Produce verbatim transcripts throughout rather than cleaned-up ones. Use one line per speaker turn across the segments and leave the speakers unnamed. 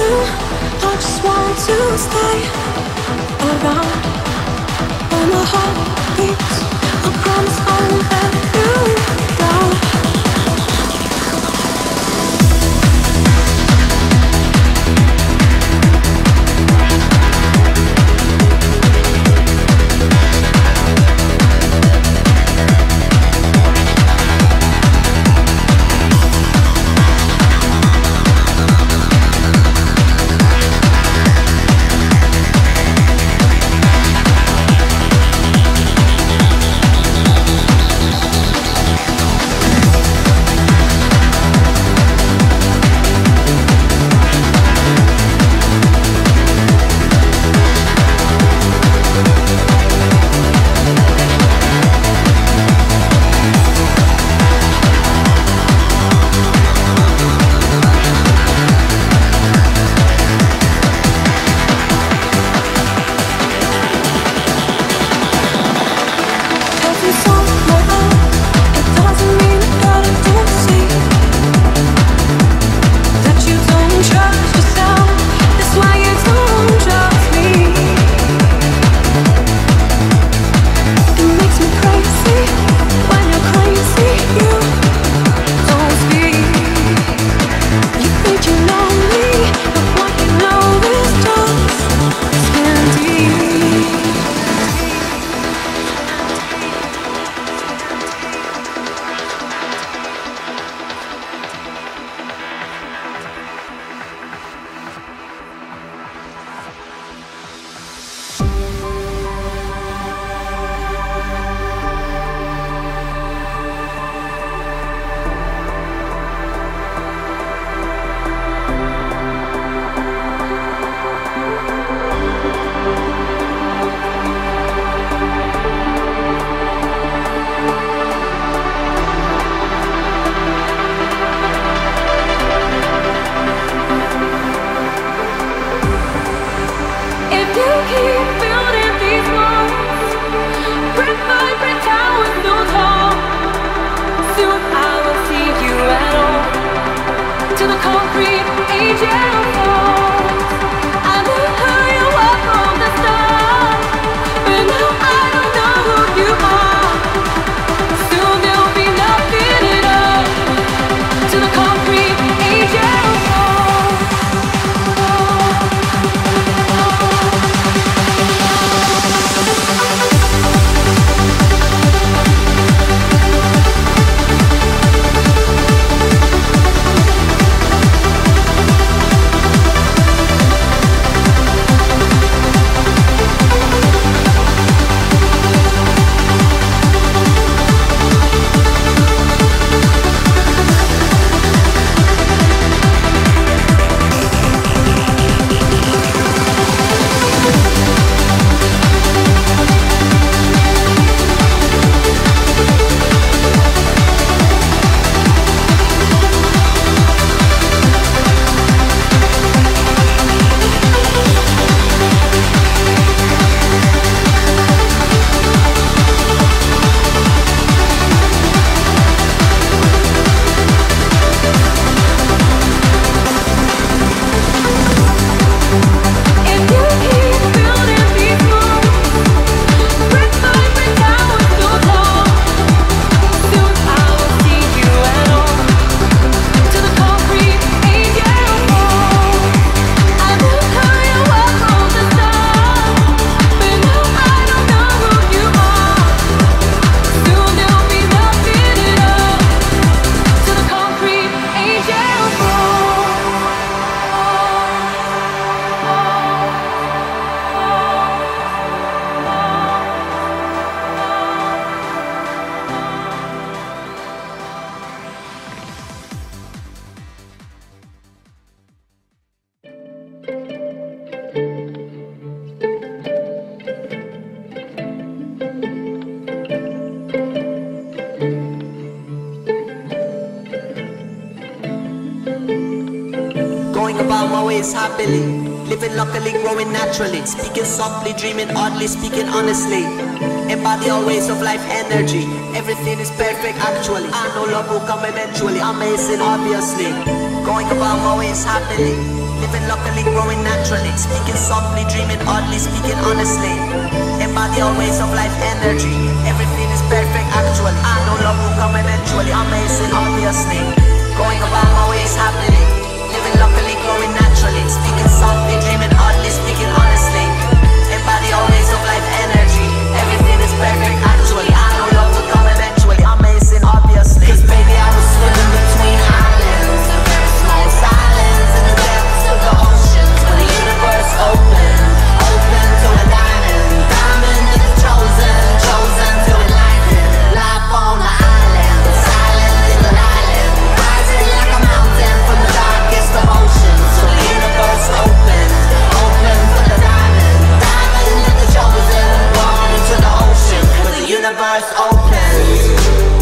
I just want to stay around when my heart beats. I promise I won't let you down.
always happily, living luckily, growing naturally, speaking softly, dreaming oddly, speaking honestly. Embody all ways of life energy. Everything is perfect actually. I know love will come eventually. Amazing obviously. Going about my ways happily. Living luckily, growing naturally. Speaking softly, dreaming oddly, speaking honestly. Embody all ways of life energy. Everything is perfect actually. I know love will come eventually. Amazing obviously. Going about my ways happily. Living luckily, growing naturally. Speaking softly, dreaming oddly, speaking honestly. Embody all ways of life energy. Everything is perfect actually. I know love will come eventually. Amazing obviously. Cause baby I was swimming between islands. A very small silence in the depths of the oceans. When the universe opened, open to a diamond. Diamond is the chosen, chosen to enlighten. Life on the island, silent in the island. Rising like a mountain from the darkest of oceans. So the universe opened, open to the diamond. Diamond is the chosen, born into the ocean. When the universe opens.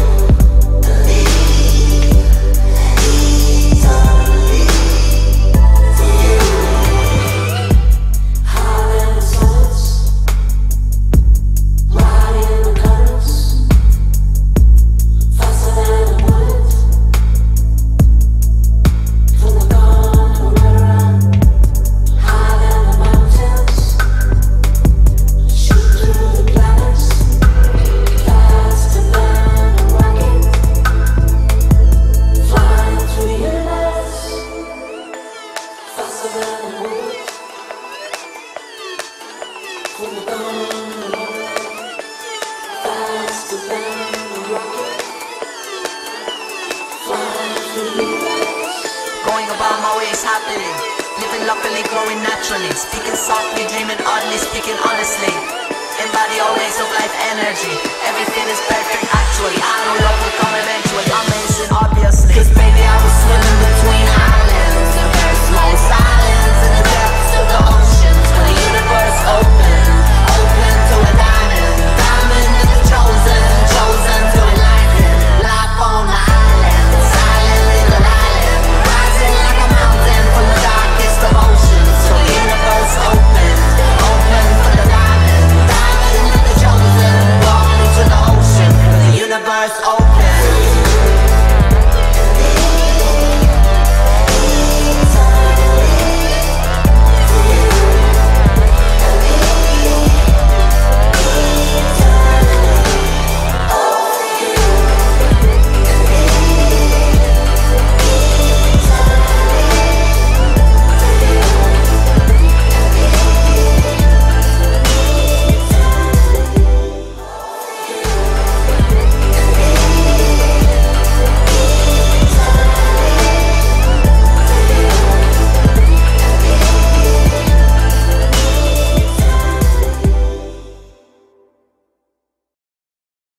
Going about my ways happily. Living luckily, growing naturally. Speaking softly, dreaming oddly, speaking honestly. Embody all ways of life energy. Everything is perfect actually. I know love will come eventually. Amazing obviously. Cause baby I was swimming between eyes.